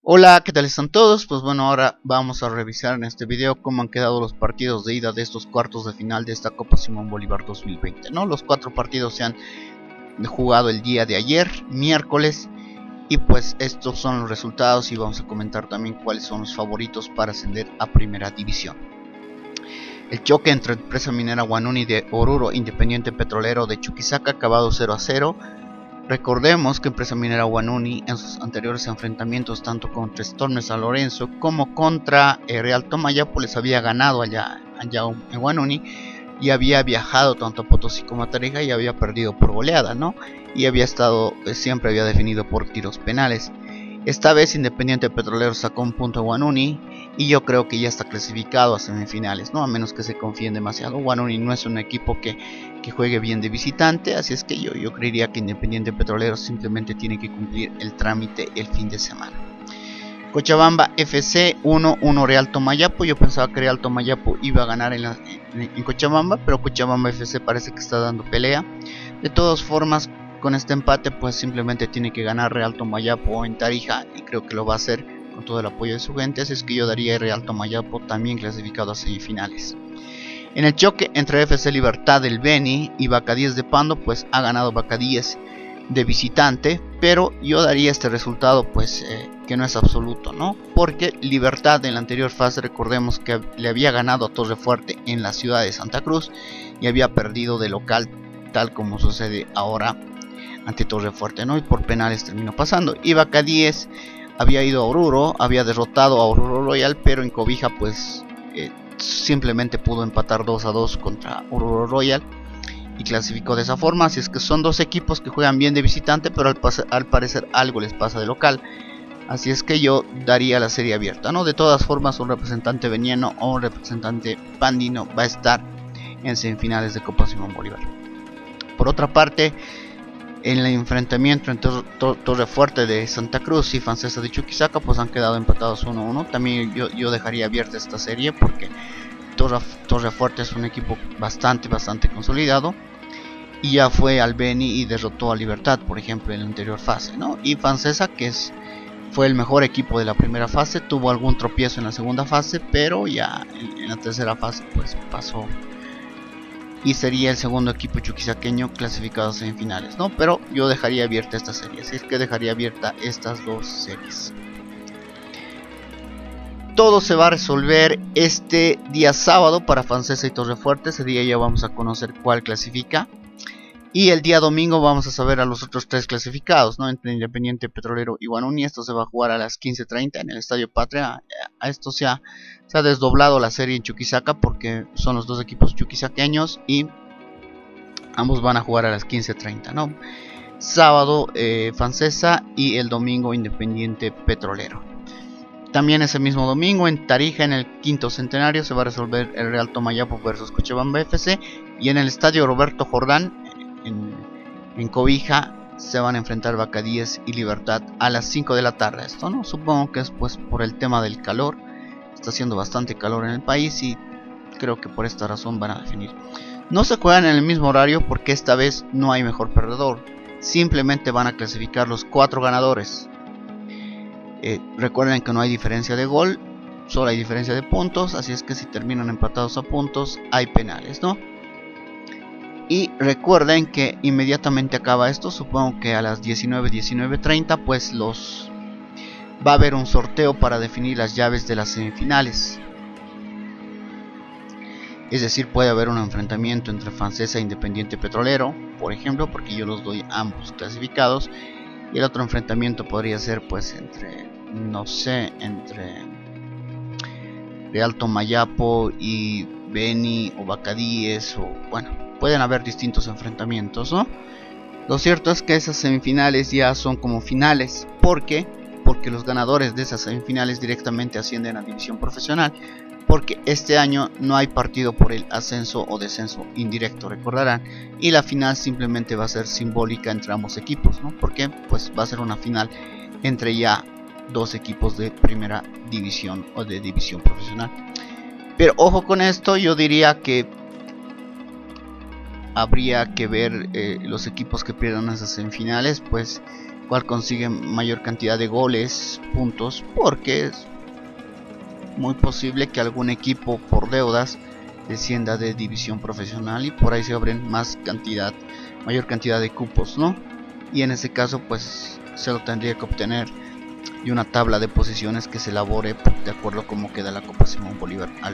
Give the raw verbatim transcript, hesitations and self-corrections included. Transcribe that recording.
Hola, ¿qué tal están todos? Pues bueno, ahora vamos a revisar en este video cómo han quedado los partidos de ida de estos cuartos de final de esta Copa Simón Bolívar dos mil veinte, ¿no? Los cuatro partidos se han jugado el día de ayer, miércoles, y pues estos son los resultados y vamos a comentar también cuáles son los favoritos para ascender a Primera División. El choque entre Empresa Minera Huanuni de Oruro, Independiente Petrolero de Chuquisaca, acabado cero a cero. Recordemos que Empresa Minera Huanuni en sus anteriores enfrentamientos tanto contra Storm San Lorenzo como contra eh, Real Tomayapo les había ganado allá, allá en Huanuni, y había viajado tanto a Potosí como a Tarija y había perdido por goleada, ¿no? Y había estado, eh, siempre había definido por tiros penales. Esta vez Independiente Petrolero sacó un punto a Huanuni y yo creo que ya está clasificado a semifinales, ¿no? A menos que se confíen demasiado. Huanuni no es un equipo que, que juegue bien de visitante, así es que yo, yo creería que Independiente Petrolero simplemente tiene que cumplir el trámite el fin de semana. Cochabamba F C uno uno Real Tomayapo. Yo pensaba que Real Tomayapo iba a ganar en, la, en, en Cochabamba, pero Cochabamba F C parece que está dando pelea. De todas formas, con este empate pues simplemente tiene que ganar Real Tomayapo en Tarija, y creo que lo va a hacer con todo el apoyo de su gente, así es que yo daría a Real Tomayapo también clasificado a semifinales. En el choque entre F C Libertad del Beni y Bacadíes de Pando, pues ha ganado Bacadíes de visitante, pero yo daría este resultado pues eh, que no es absoluto, ¿no? Porque Libertad en la anterior fase, recordemos que le había ganado a Torrefuerte en la ciudad de Santa Cruz y había perdido de local, tal como sucede ahora ante Torrefuerte, ¿no? Y por penales terminó pasando. Y Bacadíes había ido a Oruro, había derrotado a Oruro Royal, pero en Cobija pues eh, simplemente pudo empatar dos a dos contra Oruro Royal y clasificó de esa forma. Así es que son dos equipos que juegan bien de visitante, pero al, al parecer algo les pasa de local. Así es que yo daría la serie abierta, ¿no? De todas formas, un representante veniano o un representante pandino va a estar en semifinales de Copa Simón Bolívar. Por otra parte, en el enfrentamiento entre Torrefuerte de Santa Cruz y Francesa de Chuquisaca, pues han quedado empatados uno a uno. También yo, yo dejaría abierta esta serie porque Torre, Torrefuerte es un equipo bastante, bastante consolidado. Y ya fue al Beni y derrotó a Libertad, por ejemplo, en la anterior fase, ¿no? Y Francesa, que es, fue el mejor equipo de la primera fase, tuvo algún tropiezo en la segunda fase, pero ya en, en la tercera fase pues pasó. Y sería el segundo equipo chuquisaqueño clasificado a semifinales, ¿no? Pero yo dejaría abierta esta serie, así es que dejaría abierta estas dos series. Todo se va a resolver este día sábado para Francesa y Torrefuerte. Ese día ya vamos a conocer cuál clasifica. Y el día domingo vamos a saber a los otros tres clasificados, ¿no? Entre Independiente Petrolero y Huanuni. Esto se va a jugar a las quince treinta en el Estadio Patria. A esto se ha, se ha desdoblado la serie en Chuquisaca porque son los dos equipos chuquisaqueños y ambos van a jugar a las quince treinta, ¿no? Sábado eh, Francesa y el domingo Independiente Petrolero. También ese mismo domingo en Tarija, en el quinto centenario, se va a resolver el Real Tomayapo versus Cochabamba F C, y en el Estadio Roberto Jordán en, en Cobija se van a enfrentar Bacadíes y Libertad a las cinco de la tarde. Esto no, supongo que es pues por el tema del calor. Está haciendo bastante calor en el país y creo que por esta razón van a definir. No se juegan en el mismo horario porque esta vez no hay mejor perdedor. Simplemente van a clasificar los cuatro ganadores. Eh, recuerden que no hay diferencia de gol, solo hay diferencia de puntos, así es que si terminan empatados a puntos hay penales, ¿no? Y recuerden que inmediatamente acaba esto, supongo que a las diecinueve, diecinueve treinta pues los va a haber un sorteo para definir las llaves de las semifinales. Es decir, puede haber un enfrentamiento entre Francesa e Independiente Petrolero, por ejemplo, porque yo los doy ambos clasificados. Y el otro enfrentamiento podría ser pues entre, no sé, entre Real Tomayapo y Beni o Bacadíes, o bueno, pueden haber distintos enfrentamientos, ¿no? Lo cierto es que esas semifinales ya son como finales. ¿Por qué? Porque los ganadores de esas semifinales directamente ascienden a división profesional. Porque este año no hay partido por el ascenso o descenso indirecto, recordarán, y la final simplemente va a ser simbólica entre ambos equipos, ¿no? Porque pues va a ser una final entre ya dos equipos de primera división o de división profesional. Pero ojo con esto, yo diría que habría que ver eh, los equipos que pierdan esas semifinales, pues cual consigue mayor cantidad de goles, puntos, porque es muy posible que algún equipo por deudas descienda de división profesional y por ahí se abren más cantidad, mayor cantidad de cupos, ¿no? Y en ese caso pues se lo tendría que obtener de una tabla de posiciones que se elabore de acuerdo a cómo queda la Copa Simón Bolívar al